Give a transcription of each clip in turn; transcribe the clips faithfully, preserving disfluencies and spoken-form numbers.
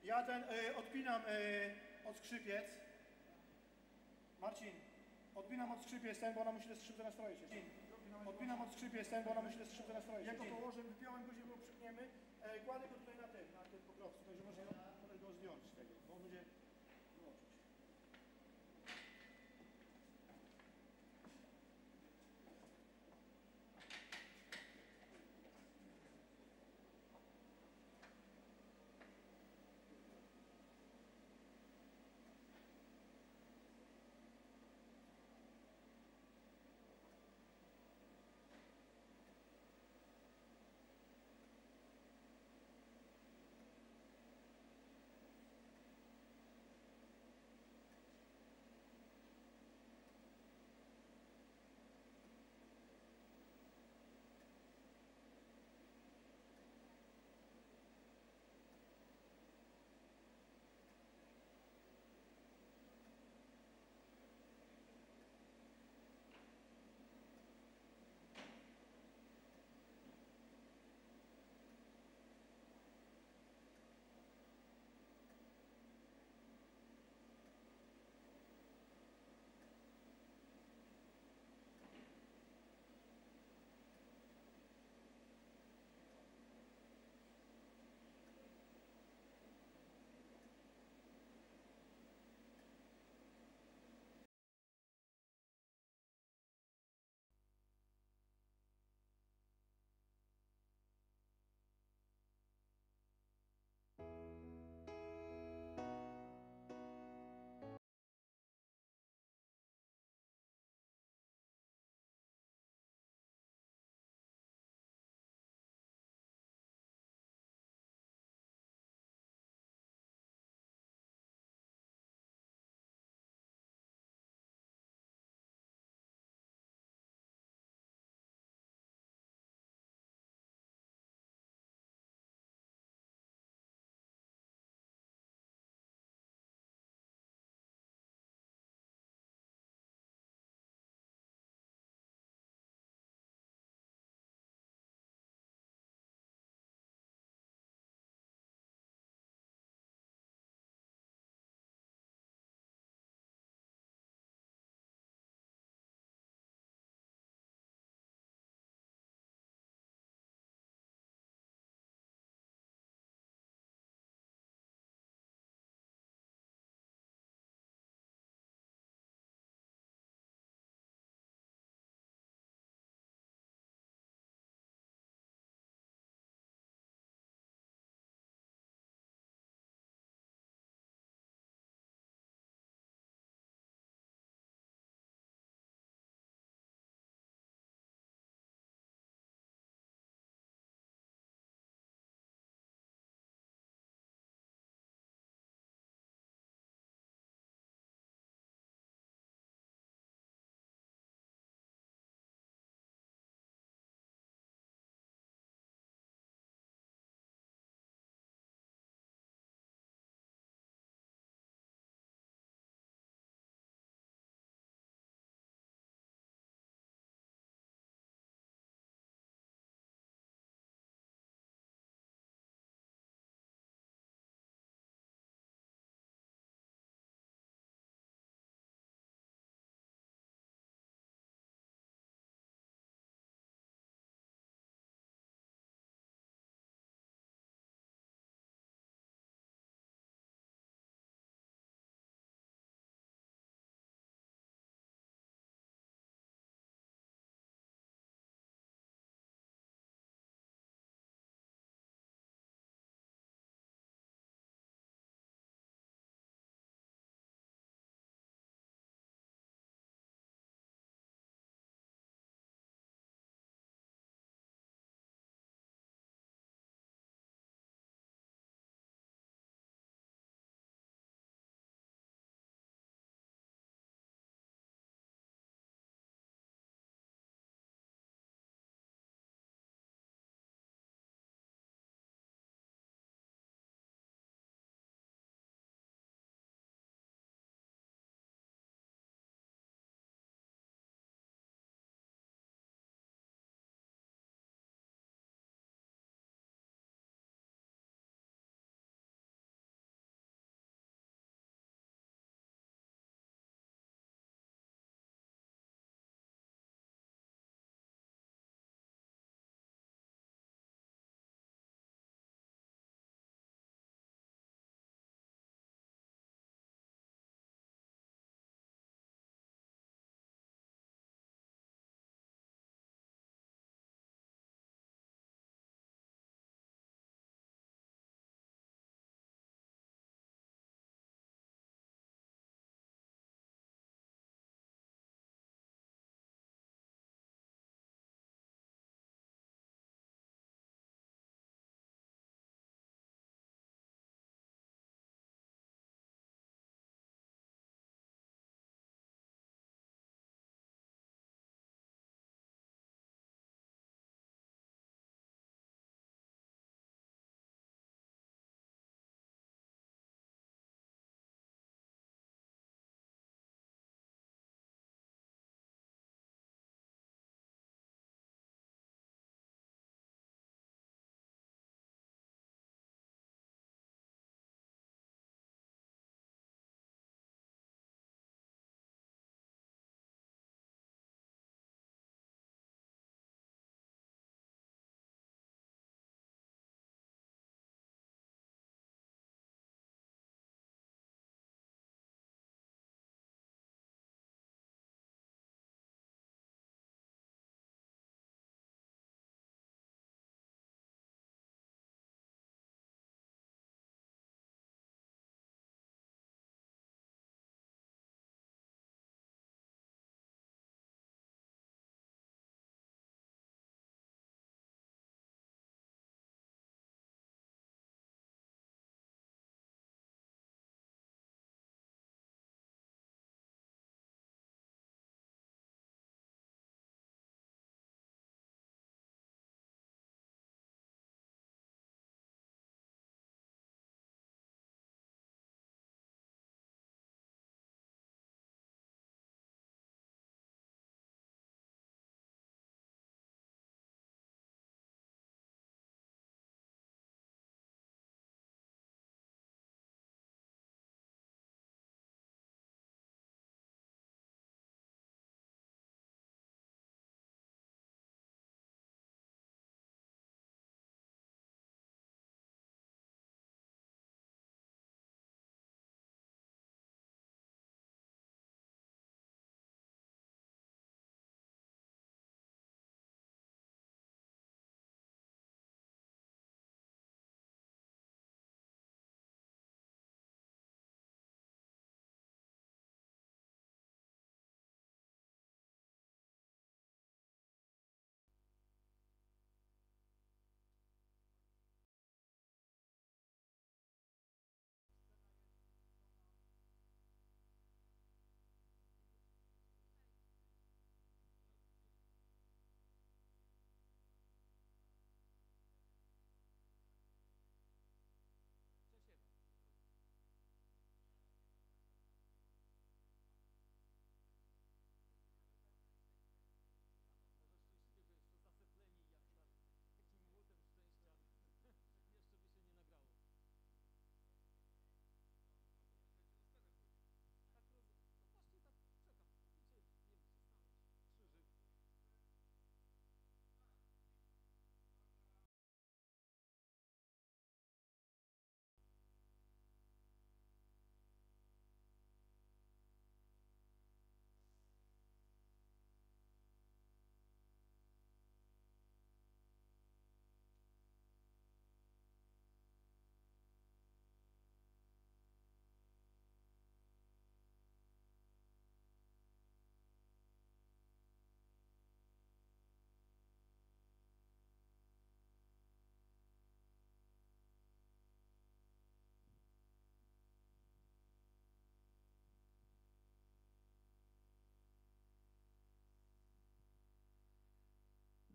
Ja ten y, odpinam y, od skrzypiec. Marcin, odpinam od skrzypiec ten, bo ona musi te skrzydle nastroić. Odpinam od skrzypiec ten, bo ona musi te skrzydle nastroić. Jak go położę, wypiąłem go, ziemią przykniemy, e, kładę go tutaj na tym, na tym pokrowcu, także można go zdjąć z tego, bo on będzie wyłączyć.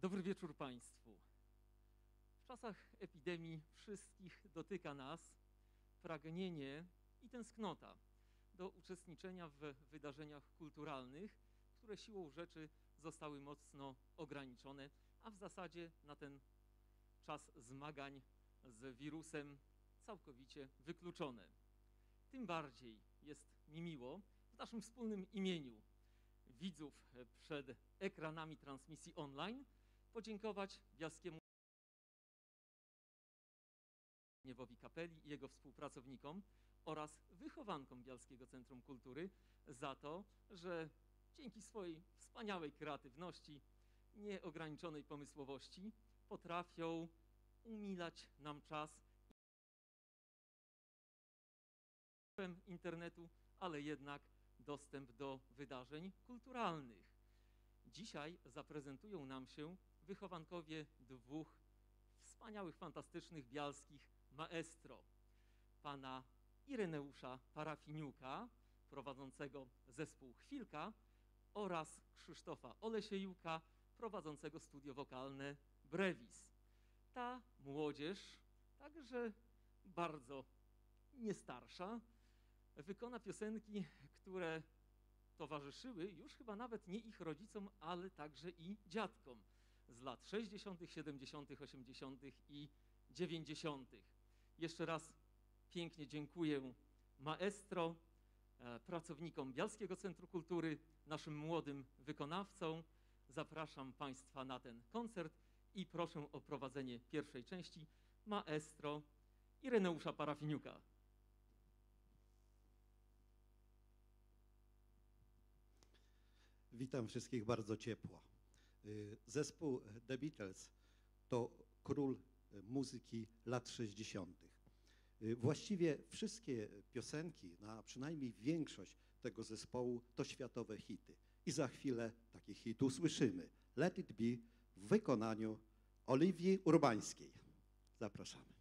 Dobry wieczór Państwu. W czasach epidemii wszystkich dotyka nas pragnienie i tęsknota do uczestniczenia w wydarzeniach kulturalnych, które siłą rzeczy zostały mocno ograniczone, a w zasadzie na ten czas zmagań z wirusem całkowicie wykluczone. Tym bardziej jest mi miło w naszym wspólnym imieniu widzów przed ekranami transmisji online podziękować Bialskiemu Zbigniewowi Kapeli i jego współpracownikom oraz wychowankom Bialskiego Centrum Kultury za to, że dzięki swojej wspaniałej kreatywności, nieograniczonej pomysłowości potrafią umilać nam czas internetu, ale jednak dostęp do wydarzeń kulturalnych. Dzisiaj zaprezentują nam się wychowankowie dwóch wspaniałych, fantastycznych bialskich maestro. Pana Ireneusza Parafiniuka, prowadzącego zespół Chwilka, oraz Krzysztofa Olesiejuka, prowadzącego studio wokalne Brevis. Ta młodzież, także bardzo nie starsza, wykona piosenki, które towarzyszyły już chyba nawet nie ich rodzicom, ale także i dziadkom z lat sześćdziesiątych, siedemdziesiątych, osiemdziesiątych i dziewięćdziesiątych. Jeszcze raz pięknie dziękuję maestro, e, pracownikom Bialskiego Centrum Kultury, naszym młodym wykonawcom. Zapraszam Państwa na ten koncert i proszę o prowadzenie pierwszej części maestro Ireneusza Parafiniuka. Witam wszystkich bardzo ciepło. Zespół The Beatles to król muzyki lat sześćdziesiątych. Właściwie wszystkie piosenki, no a przynajmniej większość tego zespołu to światowe hity. I za chwilę taki hit usłyszymy. Let It Be w wykonaniu Oliwii Urbańskiej. Zapraszamy.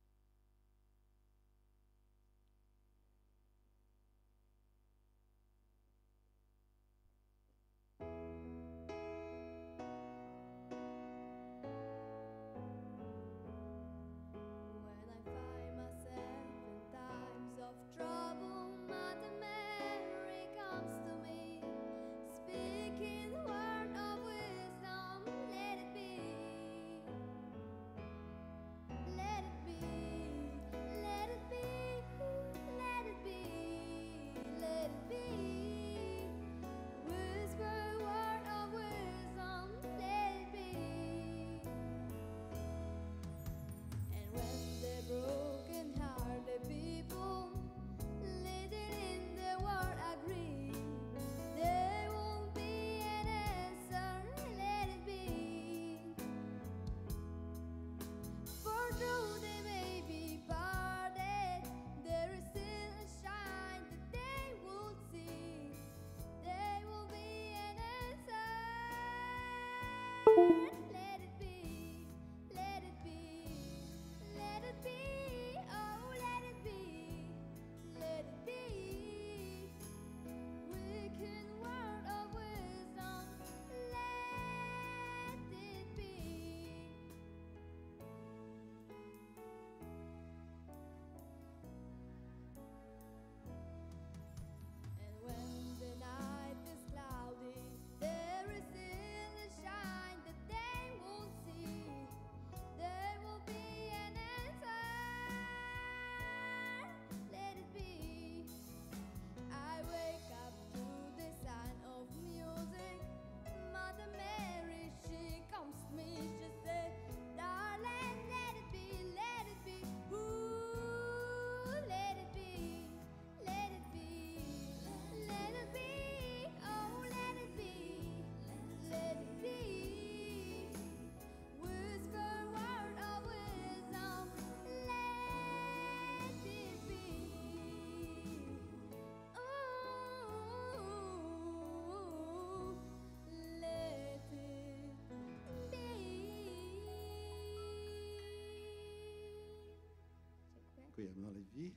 Dziękujemy Oliwii.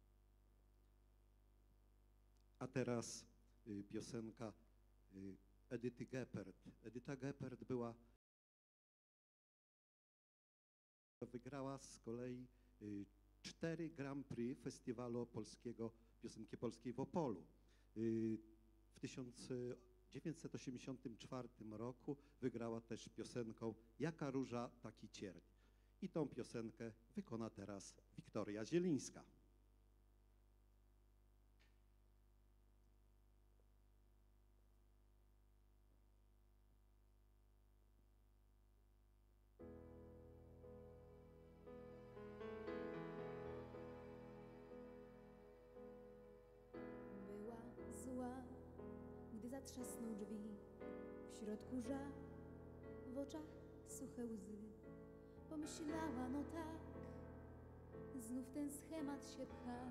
A teraz y, piosenka y, Edyty Geppert. Edyta Geppert była, wygrała z kolei y, cztery Grand Prix Festiwalu Polskiego, Piosenki Polskiej w Opolu. Y, w tysiąc dziewięćset osiemdziesiątym czwartym roku wygrała też piosenką Jaka róża, taki cierń. I tą piosenkę wykona teraz Wiktoria Zielińska. Była zła, gdy zatrzasnął drzwi, w środku żal, w oczach suche łzy. Pomyślała, no tak, znów ten schemat się pcha.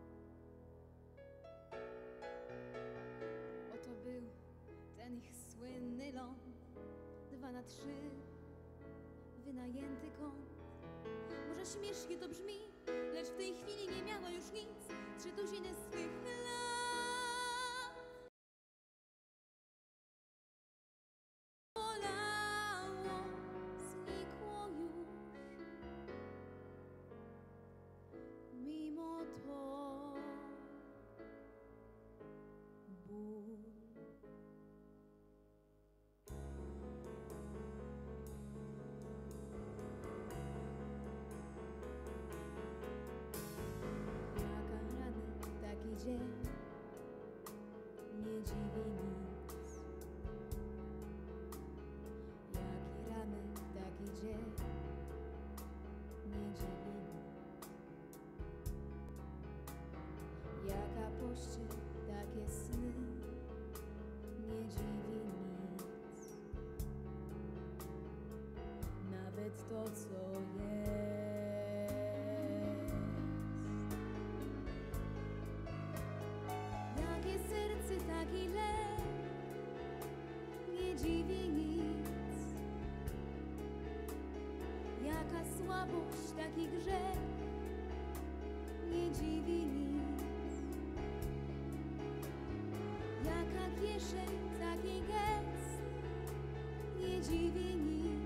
Oto był ten ich słynny ląd, dwa na trzy, wynajęty kąt. Może śmiesznie to brzmi, lecz w tej chwili nie miała już nic, trzy tuziny swych lat. Bolało, znikło już, mimo to ból. Jaka rany, taki dzień, nie dziwi nic. Jaki rany, taki dzień, nie dziwi nic. Jaka pościel, takie sny, nie dziwi nic. Nawet to, co jest. Jakie serce, taki lek, nie dziwi nic. Jaka słabość, taki grzech, nie dziwi nic. Jaka kieszeń, taki gest, nie dziwi nic.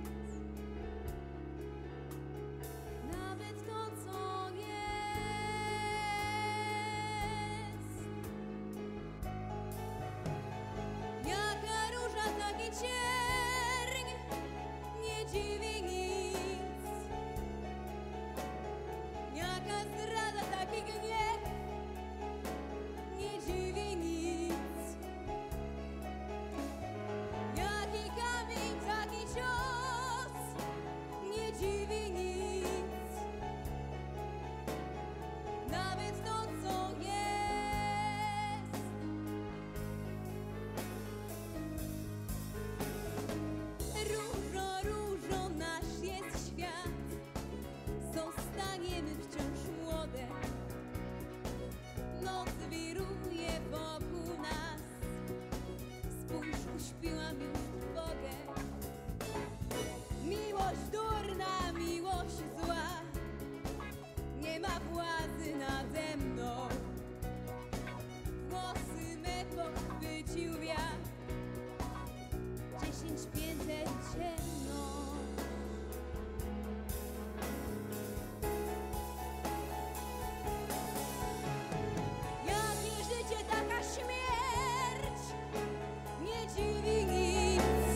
Nawet to, co jest. Jaka róża, taki cierń, nie dziwi nic. Jaka zdrada, taki gniew, nie dziwi nic. Jaki kamień, taki cios, nie dziwi nic. Nawet to, co jest. Różo, różo, nasz jest świat, zostaniemy wciąż młode. Noc wiruje wokół nas, spójrz, uśpiłam już trwogę. Miłość durna, miłość zła, nie ma władzy nade mną. Włosy me pochwycił wiatr, dziesięć pięter ciemno. Jakie życie, taka śmierć, nie dziwi nic.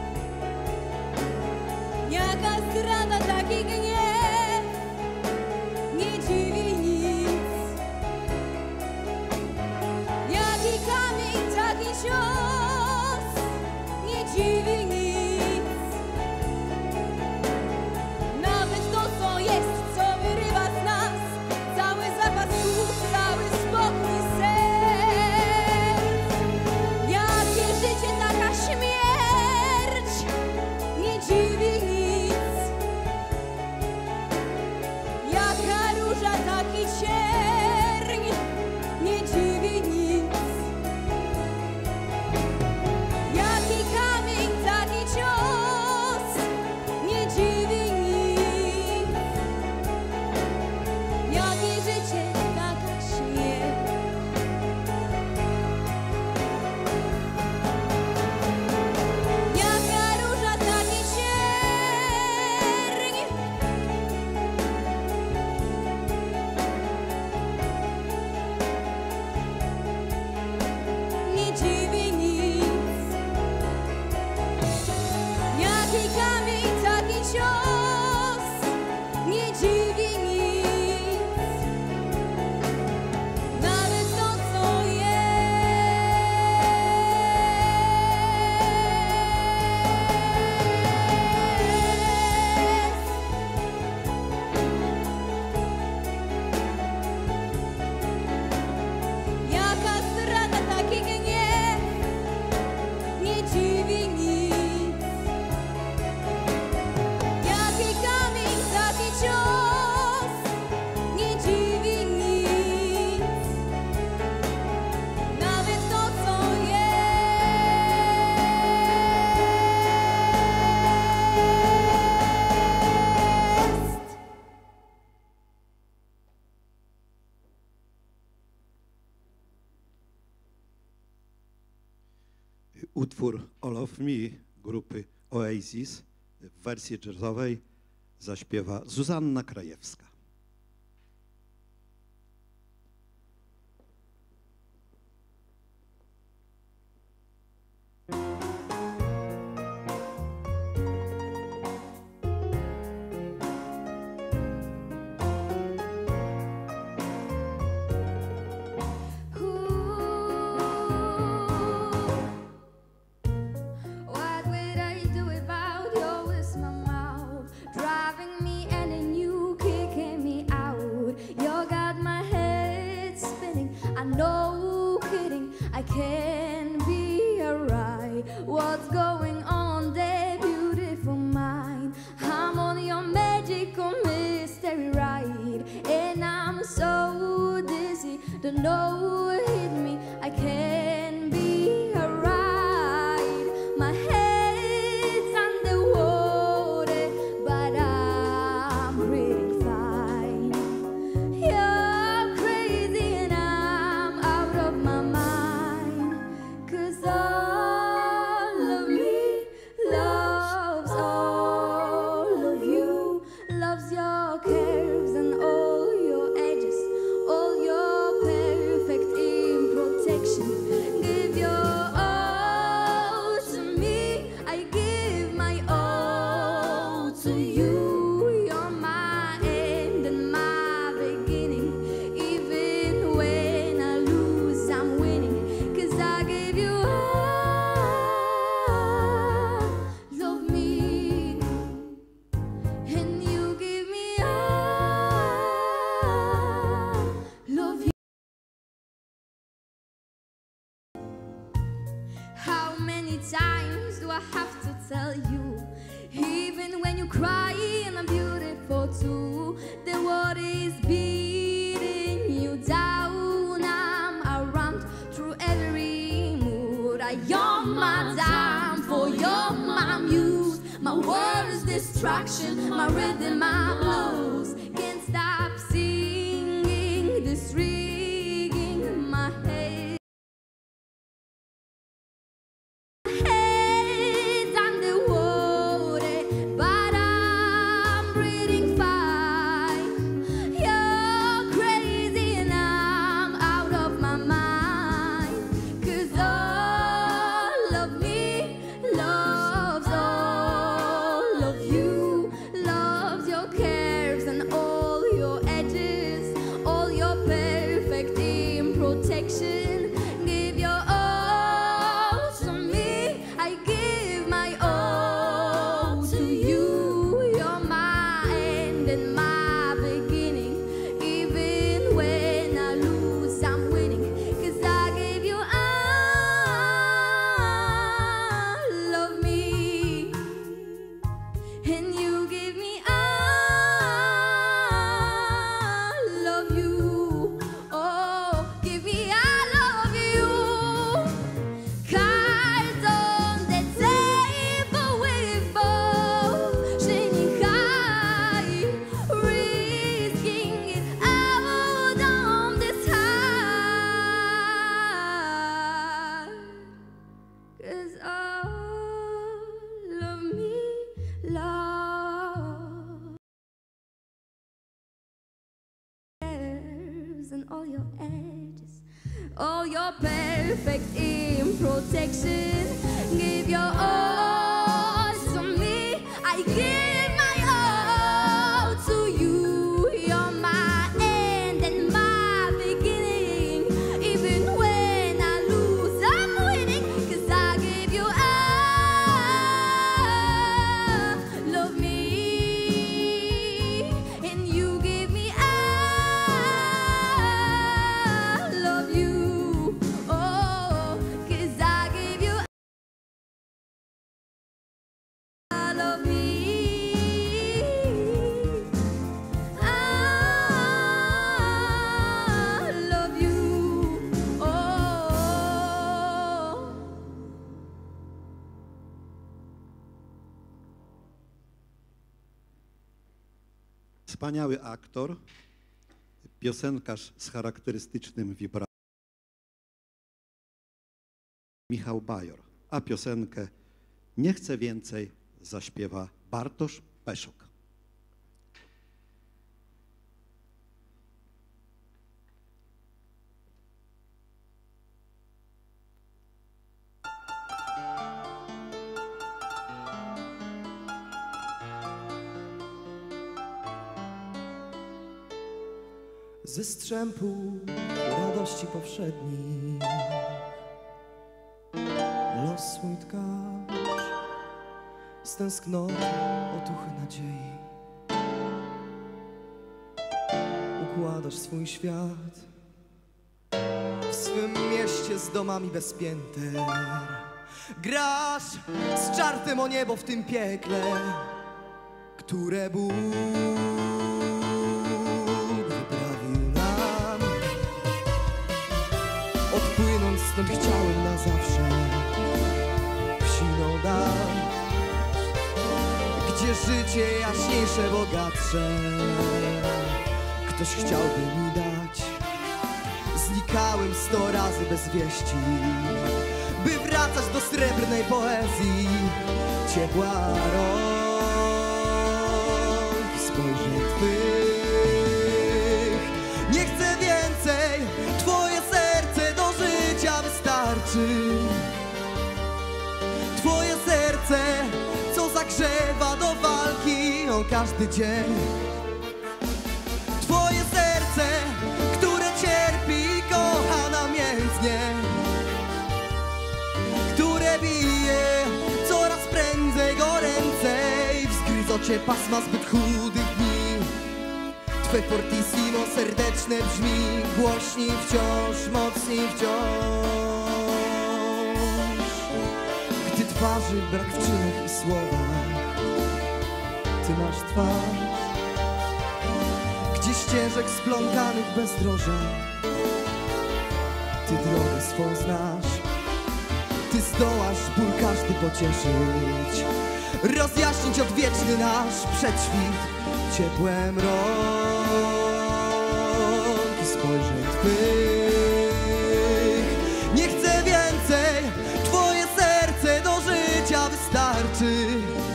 Jaka zdrada, taki gniew, nie dziwi nic. Jaki kamień, taki cios, nie dziwi nic. Nawet to, co jest, co wyrywa z nas cały zapas słów, cały spokój serc. Jakie życie, taka śmierć, nie dziwi nic. Jaka róża, taki cierń, nie dziwi nic. Jaki kamień, taki Utwór All of Me grupy Oasis w wersji jazzowej zaśpiewa Zuzanna Krajewska. No kidding, I can't be alright. What's going on there, beautiful mind? I'm on your magical mystery ride, and I'm so dizzy, don't know what hit me. I can't be alright. My head's underwater, but I'm breathing fine. You're crazy and I'm out of my mind, 'cause all of me loves all of you, loves your curves and all your edges, all your perfect imperfection. Give your all to me, I give my all to you. You're my end and my beginning. Even when I lose, I'm winning, 'cause I give you all. Love me, and you give me all. Love you. How many times do I have to tell you? Even when you cry and I'm beautiful too, the world is beating you down. I'm around through every mood. I am my dime for your my muse. My world is distraction, my rhythm, my blues. Can't stop singing this ringing in my head. Head underwater, but I'm breathing fine. You're crazy and I'm out of my mind, 'cause all of me loves all of you, loves your curves and all your edges, all your perfect imperfection. Give your all to me, I give my all to you. You're my end and my beginning. Even when I lose, I'm winning, 'cause I gave you all of me, and you give me all of you. Oh, give me all of you. Cards on the table, we both shining high, risking it out on this high. 'Cause all of me love curves and all your edges, all your perfect imperfection. Give your all to me, I give my all to you. You're my end and my beginning. Even when I lose, I'm winning, 'cause I give you all. Love me, and you give me all. Love you, oh, 'cause I give you all of me. I love you, oh. Wspaniały aktor, piosenkarz z charakterystycznym wibratem, Michał Bajor. a piosenkę Nie chcę więcej zaśpiewa Bartosz Peszok. Ze strzępu radości powszednich los swój tkasz, z tęsknoty otuchy nadziei układasz swój świat w swym mieście z domami bez pięter. Grasz z czartem o niebo w tym piekle, które Bóg odpłynąć stąd chciałem na zawsze w siną dal, gdzie życie jaśniejsze, bogatsze ktoś chciałby mi dać. Znikałem sto razy bez wieści, by wracać do srebrnej poezji, ciepła rąk i spojrzeń twych. Nie chcę więcej, twoje serce do życia wystarczy. Twoje serce, co zagrzewa do walki o każdy dzień. Twoje serce, które cierpi i kocha namiętnie, które bije coraz prędzej goręcej w zgryzocie pasma zbyt chudych dni. Twe fortissimo serdeczne brzmi głośniej wciąż, mocniej wciąż. Gdy twarzy brak w czynach i słowach, ty masz twarz, gdzie ścieżek splątanych bezdroża, ty drogę swą znasz. Ty zdołasz ból każdy pocieszyć, rozjaśnić odwieczny nasz przedświt ciepłem rąk i spojrzeń twych. Nie chcę więcej, twoje serce do życia wystarczy.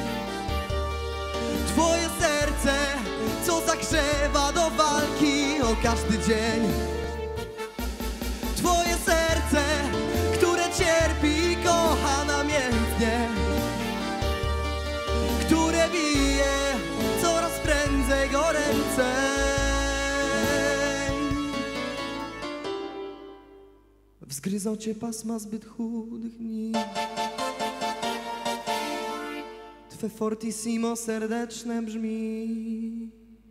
Twoje serce, co zagrzewa do walki o każdy dzień. Twoje serce, które cierpi i kocha namiętnie, które bije coraz prędzej goręcej w zgryzocie pasma zbyt chudych dni. Twe fortissimo serdeczne brzmi.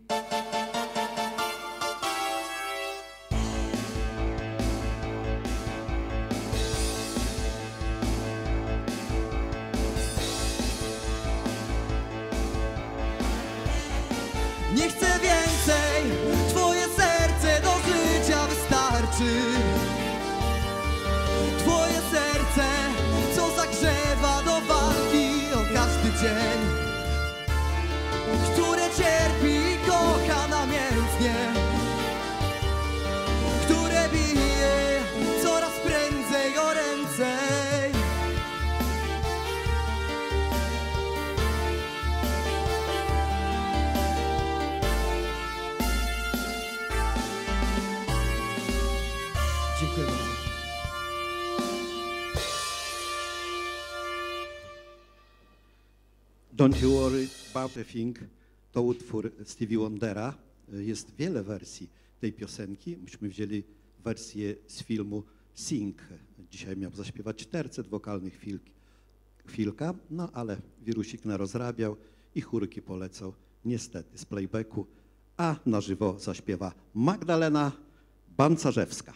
Nie chcę więcej, twoje serce do życia wystarczy. Twoje serce, co zagrzewa do walki o każdy dzień, które cierpi i kocha namiętnie, które bije coraz prędzej o ręcej. Dziękuję bardzo. Don't You Worry About a Thing to utwór Stevie Wondera. Jest wiele wersji tej piosenki. Myśmy wzięli wersję z filmu Sing. Dzisiaj miał zaśpiewać tercet wokalnych chwilka, no ale wirusik narozrabiał i chórki polecał niestety z playbacku, a na żywo zaśpiewa Magdalena Bancarzewska.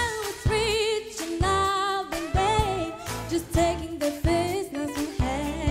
Just taking the business in hand.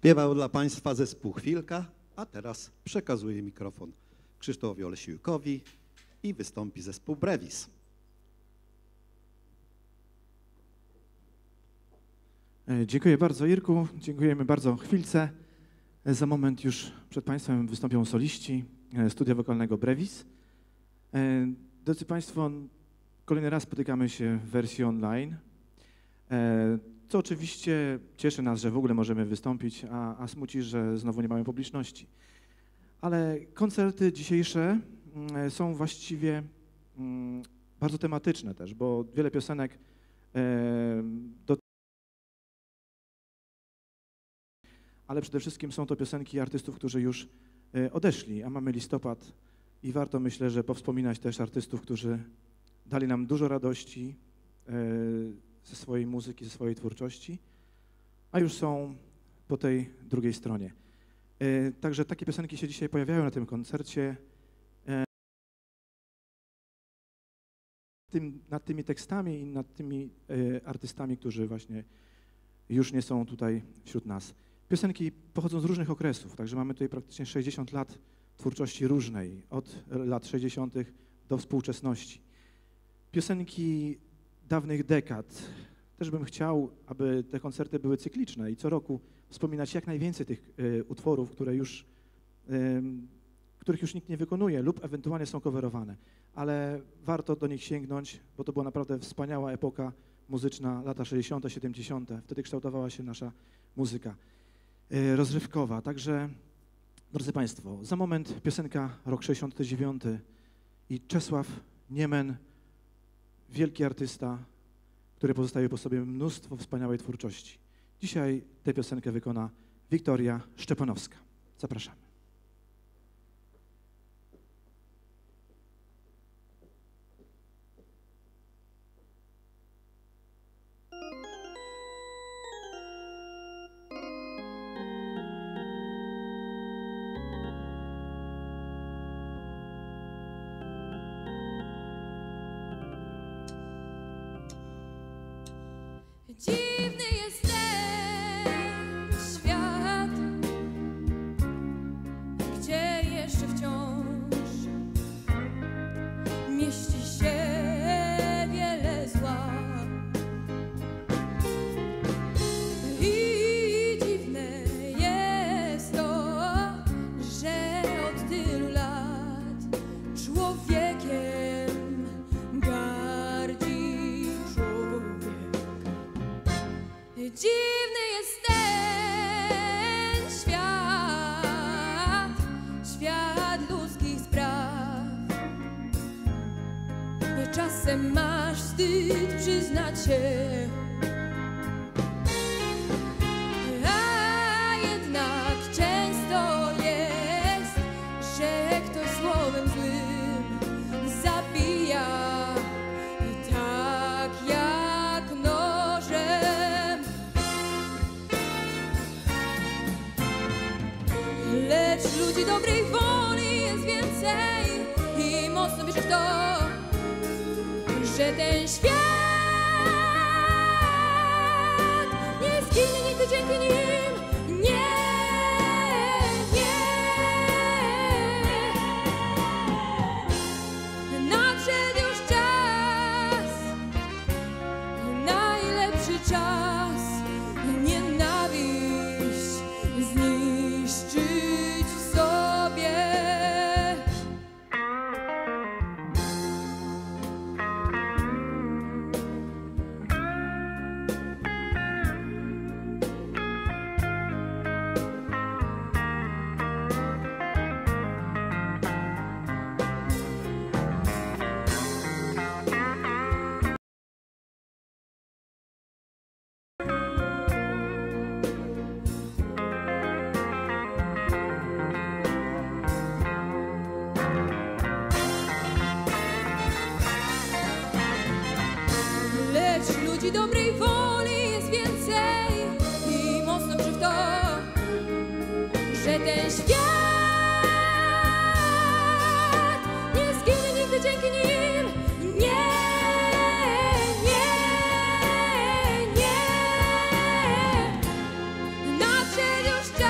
Śpiewał dla Państwa zespół Chwilka, a teraz przekazuję mikrofon Krzysztofowi Olesiukowi i wystąpi zespół Brevis. Dziękuję bardzo, Irku. Dziękujemy bardzo Chwilce. Za moment już przed Państwem wystąpią soliści studia wokalnego Brevis. Drodzy Państwo, kolejny raz spotykamy się w wersji online, co oczywiście cieszy nas, że w ogóle możemy wystąpić, a, a smuci, że znowu nie mamy publiczności. Ale koncerty dzisiejsze są właściwie bardzo tematyczne też, bo wiele piosenek do ale przede wszystkim są to piosenki artystów, którzy już odeszli, a mamy listopad i warto, myślę, że powspominać też artystów, którzy dali nam dużo radości ze swojej muzyki, ze swojej twórczości, a już są po tej drugiej stronie. Także takie piosenki się dzisiaj pojawiają na tym koncercie. Tym, nad tymi tekstami i nad tymi artystami, którzy właśnie już nie są tutaj wśród nas. Piosenki pochodzą z różnych okresów, także mamy tutaj praktycznie sześćdziesiąt lat twórczości różnej, od lat sześćdziesiątych do współczesności. Piosenki dawnych dekad. Też bym chciał, aby te koncerty były cykliczne i co roku wspominać jak najwięcej tych y, utworów, które już, y, których już nikt nie wykonuje lub ewentualnie są coverowane. Ale warto do nich sięgnąć, bo to była naprawdę wspaniała epoka muzyczna, lata sześćdziesiąte, siedemdziesiąte. Wtedy kształtowała się nasza muzyka rozrywkowa. Także, drodzy Państwo, za moment piosenka rok sześćdziesiąty dziewiąty i Czesław Niemen, wielki artysta, który pozostawił po sobie mnóstwo wspaniałej twórczości. Dzisiaj tę piosenkę wykona Wiktoria Szczepanowska. Zapraszamy. Dziwny jest ten świat, gdzie jeszcze wciąż mieści się wiele zła. I dziwne jest to, że od tylu lat człowiekiem gardzi człowiek. Dziwny jest ten świat, świat ludzkich spraw. Czasem masz wstyd przyznać się, a jednak często jest, że ktoś słowem złym zabija i tak jak nożem. Lecz ludzi dobrej woli jest więcej i mocno wierzę w to, że ten świat nie zginie nigdy dzięki nim. Nie, nie. Nadszedł już czas, najlepszy czas, nienawiść zniszczyć w sobie. Lecz ludzi dobrej woli jest więcej i mocno wierzę w to, że ten świat nie zginie nigdy dzięki nim. Nie, nie, nie. Nadszedł już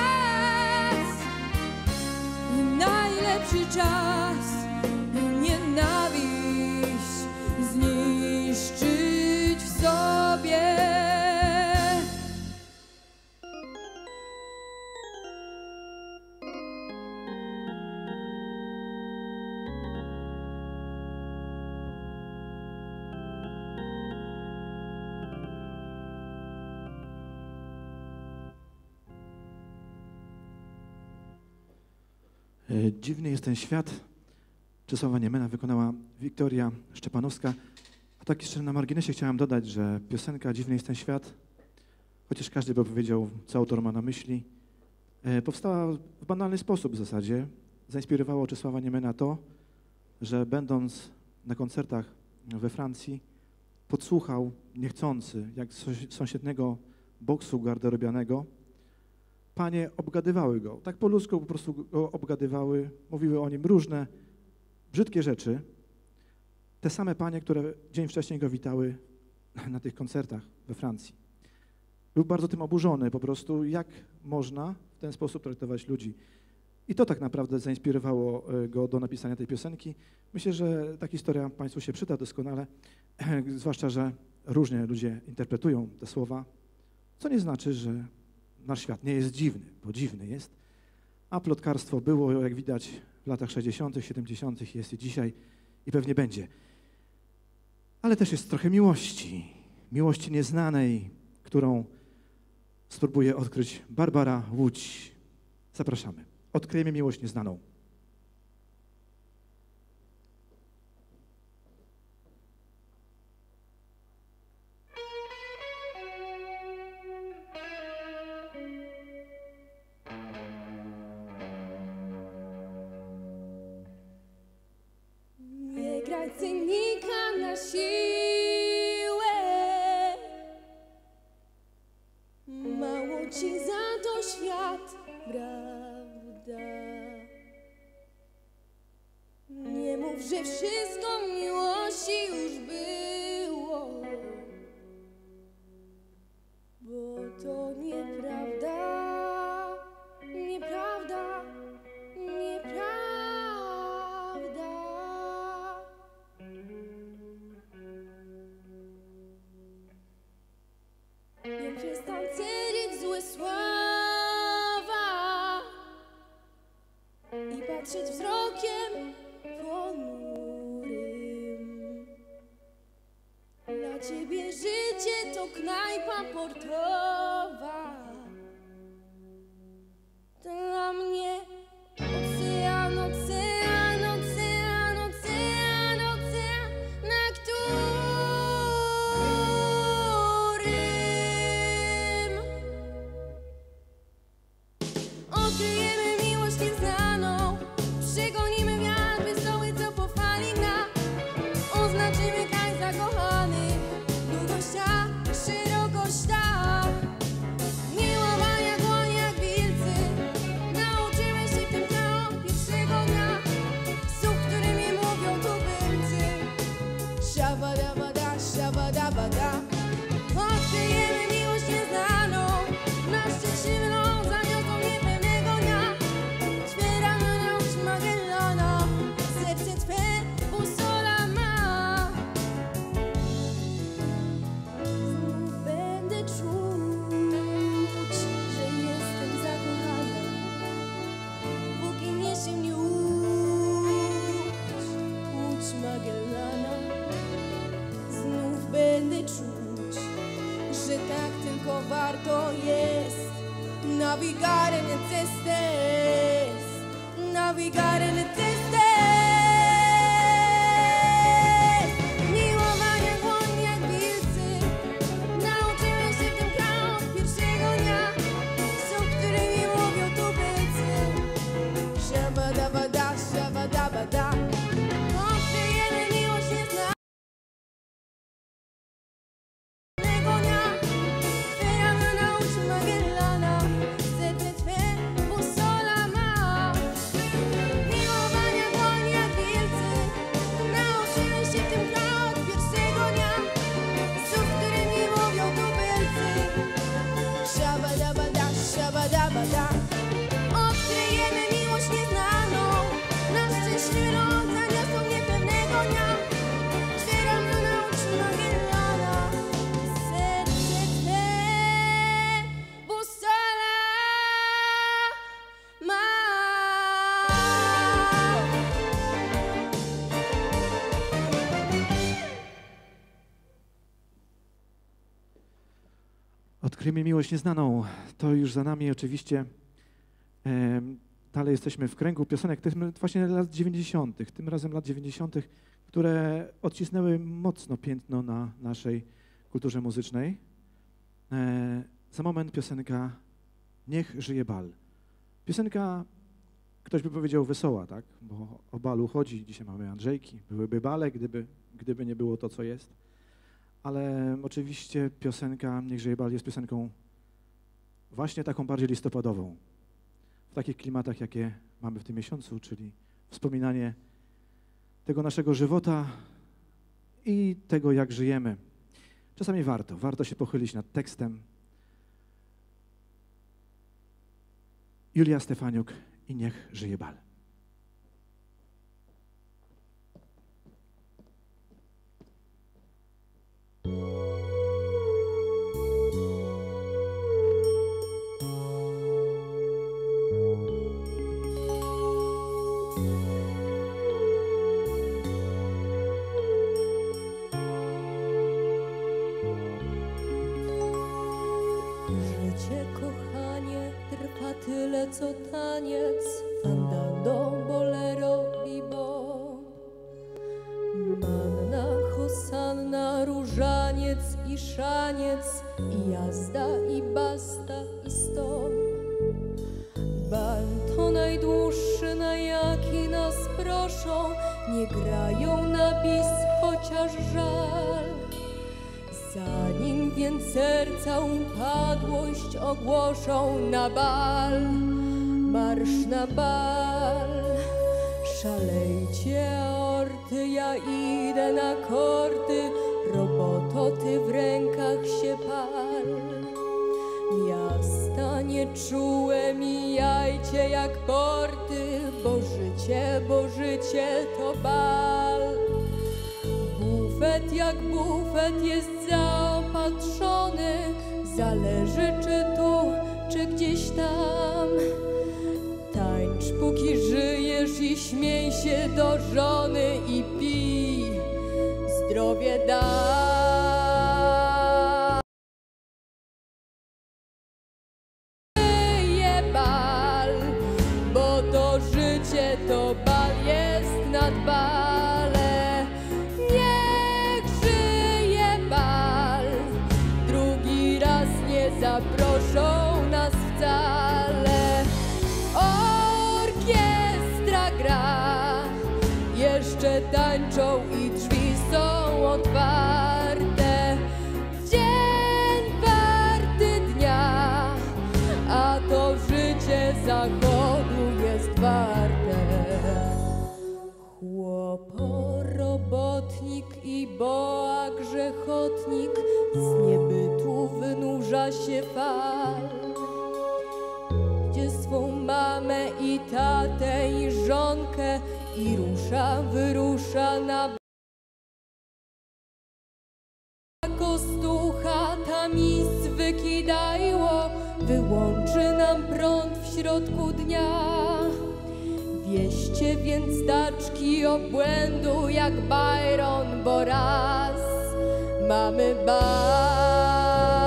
E, Dziwny jest ten świat. Czesława Niemena wykonała Wiktoria Szczepanowska. A tak jeszcze na marginesie chciałem dodać, że piosenka Dziwny jest ten świat, chociaż każdy by powiedział, co autor ma na myśli, e, powstała w banalny sposób w zasadzie. Zainspirowało Czesława Niemena to, że będąc na koncertach we Francji, podsłuchał niechcący, jak z sąsi- sąsiedniego boksu garderobianego, panie obgadywały go. Tak po ludzku po prostu go obgadywały, mówiły o nim różne brzydkie rzeczy. Te same panie, które dzień wcześniej go witały na tych koncertach we Francji. Był bardzo tym oburzony po prostu, jak można w ten sposób traktować ludzi. I to tak naprawdę zainspirowało e, go do napisania tej piosenki. Myślę, że ta historia Państwu się przyda doskonale, zwłaszcza, że różnie ludzie interpretują te słowa, co nie znaczy, że nasz świat nie jest dziwny, bo dziwny jest, a plotkarstwo było, jak widać, w latach sześćdziesiątych, siedemdziesiątych, jest i dzisiaj i pewnie będzie. Ale też jest trochę miłości, miłości nieznanej, którą spróbuje odkryć Barbara Łódź. Zapraszamy. Odkryjemy miłość nieznaną. Nie graj cynika na siłę, mało ci za to świat, prawda? Nie mów, że wszystko miłości już było, bo to nieprawda, nieprawda, nieprawda. Nie przestań celić złe słowa i patrzeć wzrokiem ponurym. Dla ciebie życie to knajpa portowa, dla mnie ocean, ocean, ocean, ocean, ocean, na którym odkryjemy miłość nieznaną, przegonimy wiatr wesoły, co po fali gna, oznaczymy kraj zakochanych, długość ta, szerokość ta. Miłowania dłoń jak wilcy, nauczymy się w tym kraju pierwszego dnia, słów, którymi mówią tubylcy. Szabadabada, szabadabada. Odkryjemy miłość nieznaną, na szczęśliwy ląd zaniosą niepewnego dnia. Otwieramy na oczy Magellana, serce twe busola ma. Znów będę czuć, że jestem zakochana, póki mnie się nie łudź, łódź Magellana. Znów będę czuć, że tak tylko warto jest navigare necestes, navigare necestes. Miłowania dłoń jak wilcy, nauczymy się w tym kraju od pierwszego dnia, słów, którymi mówią tubylcy. Szabadabada, szabadabada. Odkryjemy miłość nieznaną. Otwieramy na oczy Magellana, serce twe busola ma. Miłowania dłoń jak wilcy, nauczymy się w tym kraju od pierwszego dnia, słów, którymi mówią tubylcy. Szabadabada, szabadabada. Odkryjemy miłość nieznaną, na szczęśliwy ląd zaniosą niepewnego dnia. Otwieramy na oczy Magellana, serce twe busola ma. Odkryjmy miłość nieznaną. To już za nami oczywiście. Em, dalej jesteśmy w kręgu piosenek, to jest właśnie lat dziewięćdziesiątych, tym razem lat dziewięćdziesiątych, które odcisnęły mocno piętno na naszej kulturze muzycznej. E, za moment piosenka Niech żyje bal. Piosenka, ktoś by powiedział wesoła, tak? Bo o balu chodzi, dzisiaj mamy Andrzejki, byłyby bale, gdyby, gdyby nie było to, co jest. Ale oczywiście piosenka Niech żyje bal jest piosenką właśnie taką bardziej listopadową. W takich klimatach, jakie mamy w tym miesiącu, czyli wspominanie tego naszego żywota i tego, jak żyjemy. Czasami warto, warto się pochylić nad tekstem. Julia Stefaniuk i Niech żyje bal. Życie, kochanie, trwa tyle co taniec, fandando, bolero, bebop. Manna, hosanna, różaniec i szaniec, i jazda, i basta, i stop. Bal to najdłuższy, na jaki nas proszą, nie grają na bis, chociaż żal. Zanim więc serca upadłość ogłoszą, na bal, marsz na bal. Szalejcie aorty, ja idę na korty, roboto, ty w rękach się pal. Miasta nieczułe mijajcie jak porty, bo życie, bo życie to bal. Bufet jak bufet jest zaopatrzony, zależy czy tu, czy gdzieś tam. Tańcz póki żyjesz i śmiej się do żony i pij, zdrowie daj. Żyje bal, bo to życie to bal jest nad bale. Niech żyje bal, drugi raz nie zaproszą nas wcale. Orkiestra gra, jeszcze tańczą i drzwi są otwarte. Dzień warty dnia, a to życie zachodu jest warte. Chłopo, robotnik i boa grzechotnik, z niebytu wynurza się fal. Gdzie swą mamę i tatę i żonkę i rusza, wyrusza na kostucha, tam i zwykidajło, wyłączy nam prąd w środku dnia. Wieście więc taczki obłędu jak Byron, bo raz mamy bal.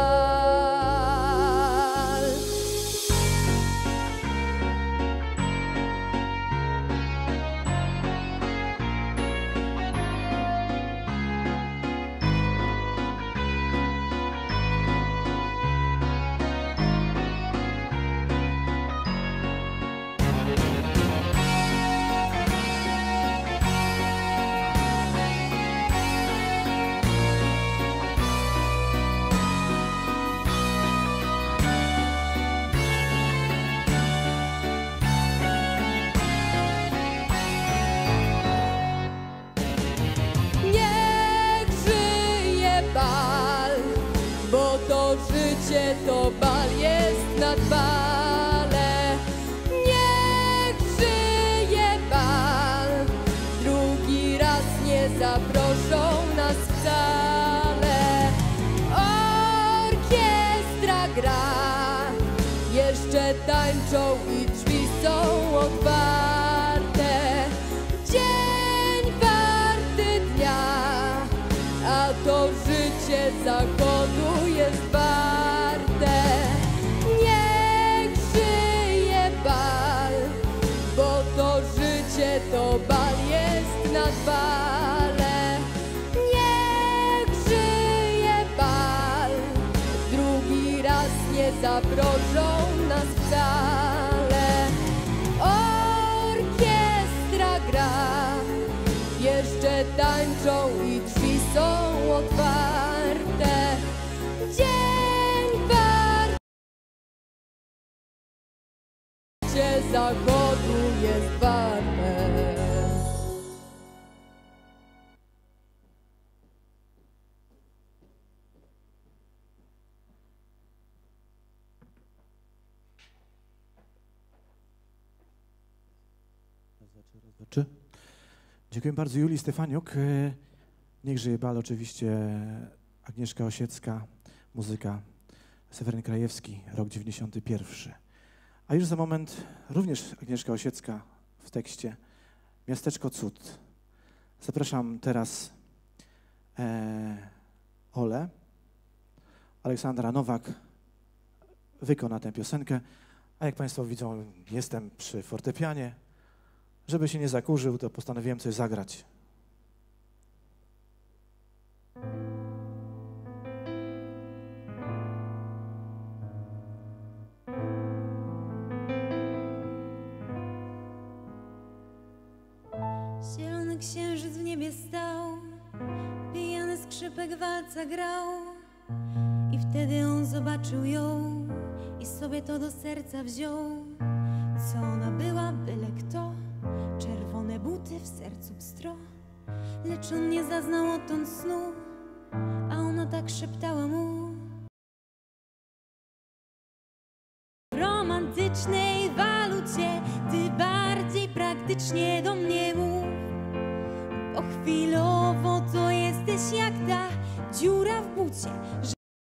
Życie to bal jest nad bale. Niech żyje bal, drugi raz nie zaproszą nas wcale. Orkiestra gra, jeszcze tańczą i drzwi są otwarte. Dzień warty dnia, a to życie zachodu jest warte. Niech żyje bal, zaproszą nas wcale. Orkiestra gra, jeszcze tańczą i drzwi są otwarte. Dzień parcie zachodu jest warte. Czy? Dziękuję bardzo Julii Stefaniuk. Niech żyje bal, oczywiście Agnieszka Osiecka, muzyka Seweryn Krajewski, rok dziewięćdziesiąty pierwszy. A już za moment również Agnieszka Osiecka w tekście Miasteczko Cud. Zapraszam teraz e, Olę. Aleksandra Nowak wykona tę piosenkę, a jak Państwo widzą, jestem przy fortepianie. Żeby się nie zakurzył, to postanowiłem coś zagrać. Zielony księżyc w niebie stał, pijany skrzypek walca grał. I wtedy on zobaczył ją i sobie to do serca wziął. Co ona była, byle kto, czerwone buty, w sercu bstro. Lecz on nie zaznał odtąd snu, a ona tak szeptała mu. W romantycznej walucie ty bardziej praktycznie do mnie mów. Bo chwilowo to jesteś jak ta dziura w bucie, że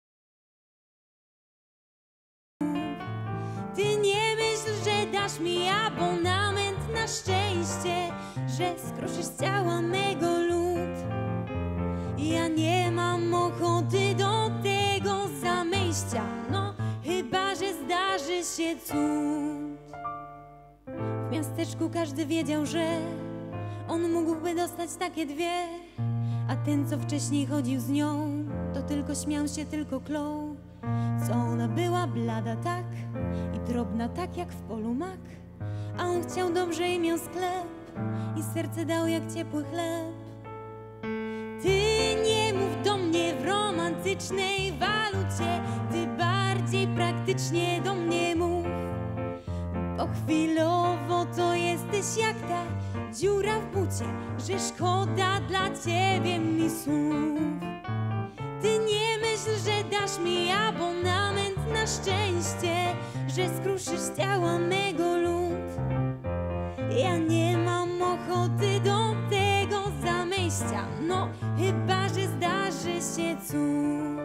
ty nie myśl, że dasz mi abonament na szczęście, że skruszysz z ciała mego lód. Ja nie mam ochoty do tego zamejścia, no chyba, że zdarzy się cud. W miasteczku każdy wiedział, że on mógłby dostać takie dwie, a ten, co wcześniej chodził z nią, to tylko śmiał się, tylko klął. Co ona była blada tak i drobna tak jak w polu mak, a on chciał dobrze i miał sklep i serce dał jak ciepły chleb. Ty nie mów do mnie w romantycznej walucie, ty bardziej praktycznie do mnie mów. Bo chwilowo to jesteś jak ta dziura w bucie, że szkoda dla ciebie mi słów. Ty nie myśl, że dasz mi abonament na szczęście, że skruszysz z ciała mego lód. Ja nie mam ochoty do tego zamejścia, no chyba, że zdarzy się cud.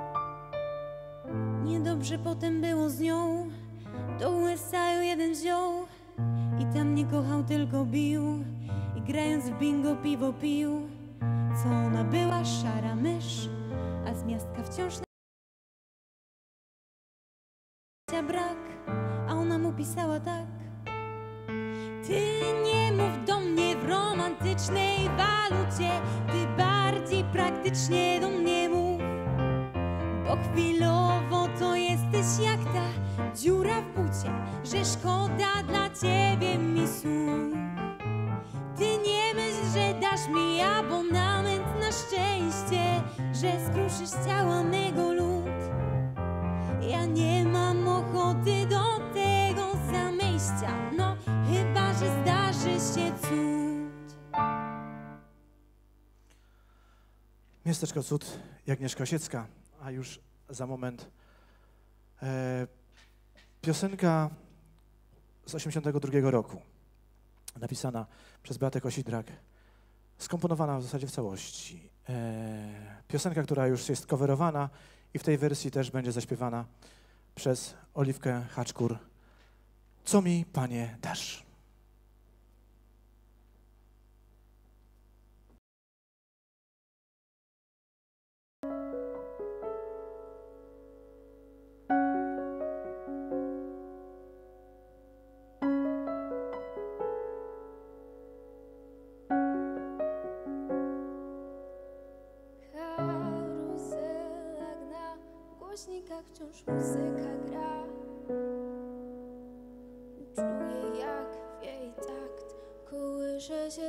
Niedobrze potem było z nią, do U S A ją jeden wziął i tam nie kochał, tylko bił. I grając w bingo piwo pił. Co ona była, szara mysz, a z miastka wciąż na brak, a ona mu pisała tak. Ty nie mów do mnie w romantycznej walucie, ty bardziej praktycznie do mnie mów. Bo chwilowo to jesteś jak ta dziura w bucie, że szkoda dla ciebie mi słów. Ty nie myśl, że dasz mi abonament na szczęście, że skruszysz z ciała mego lód. Ja nie mam ochoty do tego zamejścia, no chyba, że zdarzy się cud. Miasteczko Cud, Agnieszka Osiecka, a już za moment e, piosenka z osiemdziesiątego drugiego roku, napisana przez Beatę Kosidrak, skomponowana w zasadzie w całości. E, piosenka, która już jest coverowana i w tej wersji też będzie zaśpiewana przez Oliwkę Haczkur. Co mi, Panie, dasz? głośnikach wciąż muzyka gra. Czuję jak w jej takt kołysze się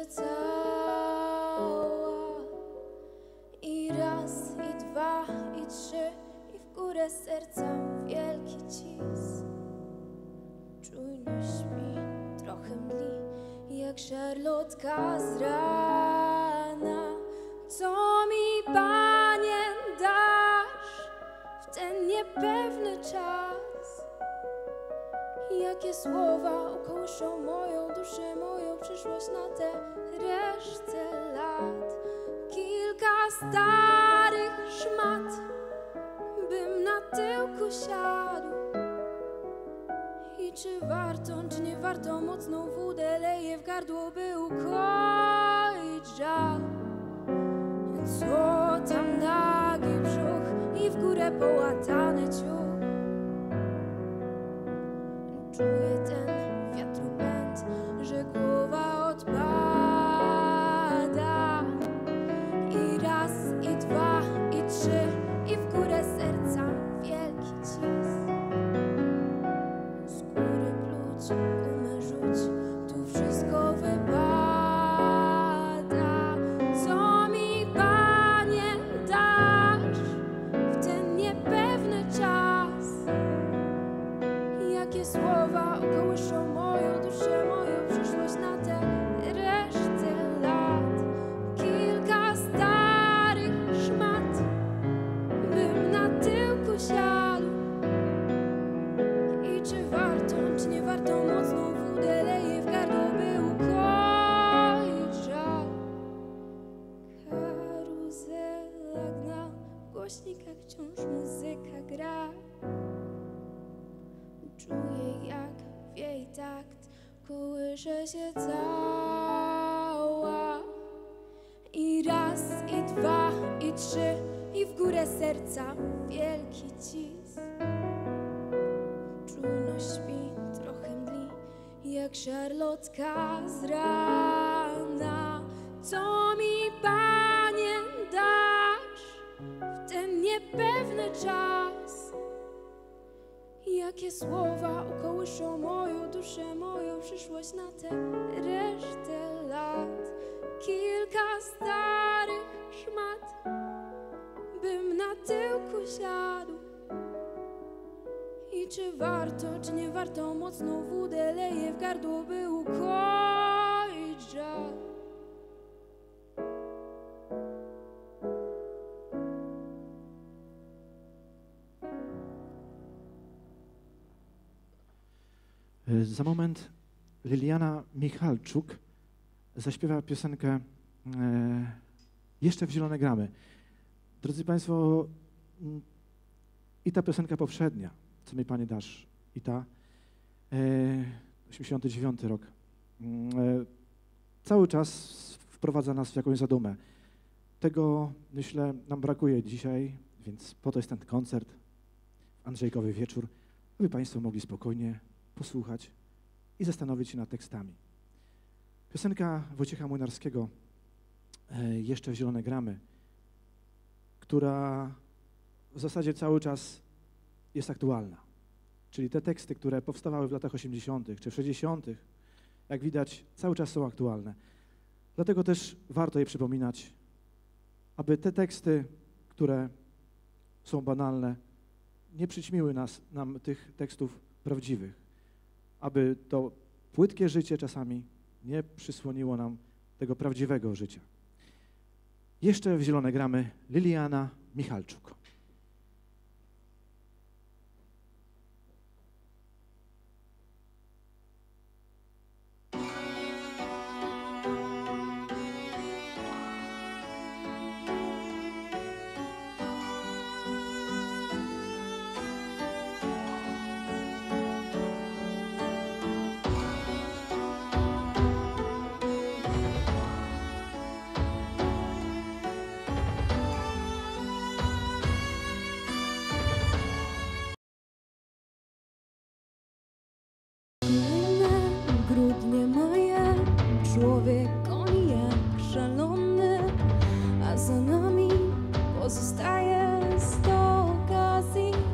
cała. I raz, i dwa, i trzy, i w górę serca wielki cis. Czujność mi trochę mdli, jak szarlotka z rana. Co mi, Panie, dasz w ten niepewny czas? Jakie słowa ukołyszą moją duszę, moją przyszłość na tę resztę lat? Kilka starych szmat, bym na tyłku siadł. I czy warto, czy nie warto, mocną wódę leję w gardło, by ukoić żal. Co tam nagi brzuch i w górę połatany ciuch. Czuję ten wiatru pęd, że głowa odpada. I raz, i dwa, i trzy, i w górę serca wielki cis. Skóry pluć, gumę rzuć, tu wszystko wypada. Co mi, Panie, dasz w ten niepewny czas? Jakie słowa ukołyszą moją duszę, moją przyszłość na tę resztę lat? Kilka starych szmat, bym na tyłku siadł. I czy warto, czy nie warto, mocną wódę leję w gardło, by ukoić żal. Karuzela gna, w głośnikach wciąż muzyka gra. Czuję jak w jej takt kołysze się cała. I raz, i dwa, i trzy, i w górę serca wielki cis. Czujność mi trochę mdli, jak szarlotka z rana. Co mi, Panie, dasz w ten niepewny czas? Jakie słowa ukołyszą moją duszę, moją przyszłość na tę resztę lat? Kilka starych szmat, bym na tyłku siadł. I czy warto, czy nie warto, mocną wódę leję w gardło, by ukoić żal. Za moment Liliana Michalczuk zaśpiewa piosenkę e, Jeszcze w zielone gramy. Drodzy Państwo, m, i ta piosenka poprzednia, Co mi, Panie, dasz, i ta, e, osiemdziesiąty dziewiąty rok, m, e, cały czas wprowadza nas w jakąś zadumę. Tego, myślę, nam brakuje dzisiaj, więc po to jest ten koncert, Andrzejkowy wieczór, aby Państwo mogli spokojnie posłuchać i zastanowić się nad tekstami. Piosenka Wojciecha Młynarskiego e, Jeszcze w zielone gramy, która w zasadzie cały czas jest aktualna. Czyli te teksty, które powstawały w latach osiemdziesiątych czy w sześćdziesiątych, jak widać, cały czas są aktualne. Dlatego też warto je przypominać, aby te teksty, które są banalne, nie przyćmiły nas, nam tych tekstów prawdziwych. Aby to płytkie życie czasami nie przysłoniło nam tego prawdziwego życia. Jeszcze w zielone gramy Liliana Michalczuk. Grudnie moje, człowiek goni jak szalony, a za nami pozostaje sto okazji.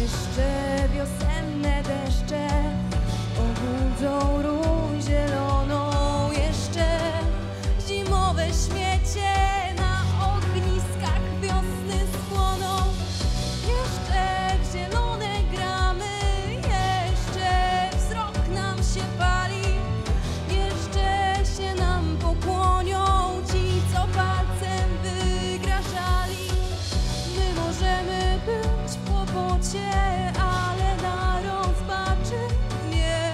Jeszcze wiosenne deszcze obudzą róń zieloną. Jeszcze zimowe śmiecie na ogniskach wiosny spłoną. Jeszcze w zielone gramy, jeszcze wzrok nam się pali. Jeszcze się nam pokłonią ci, co palcem wygrażali. My możemy być w kłopocie, ale na rozpaczy nie.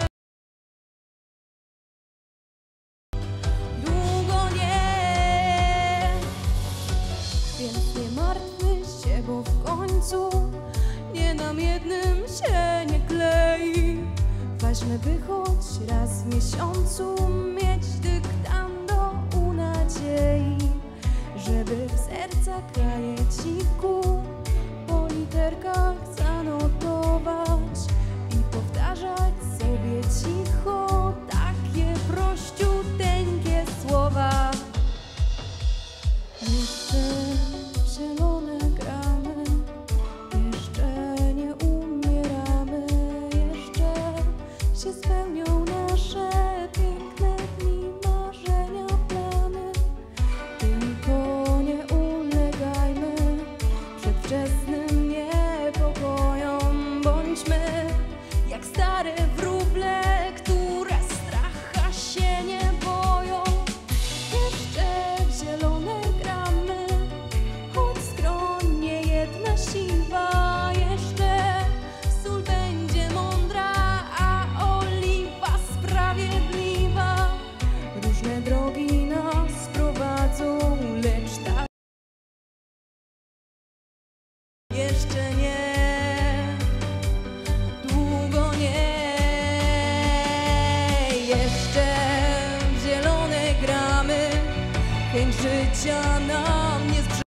Długo nie. Więc nie martwmy się, bo w końcu nie nam jednym się nie klei. Ważne, by choć raz w miesiącu mieć dyktando u nadziei, żeby w sercach krajeciku po literkach zanotować i powtarzać sobie cicho takie prościuteńkie słowa. Jeszcze w zielone gramy, jeszcze nie umieramy, jeszcze się spełnią nasze piękne dni, marzenia, plany. Tylko nie ulegajmy przedwczesnym niepokojom. Bądźmy jak stare wróble, które stracha się nie boją. Jeszcze w zielone gramy, choć skroń nie jedna siwa. Jeszcze sól będzie mądra, a oliwa sprawiedliwa. Różne drogi nas prowadzą, lecz tak jeszcze nie. Długo nie. Jeszcze w zielone gramy, chęć życia nam nie sprze...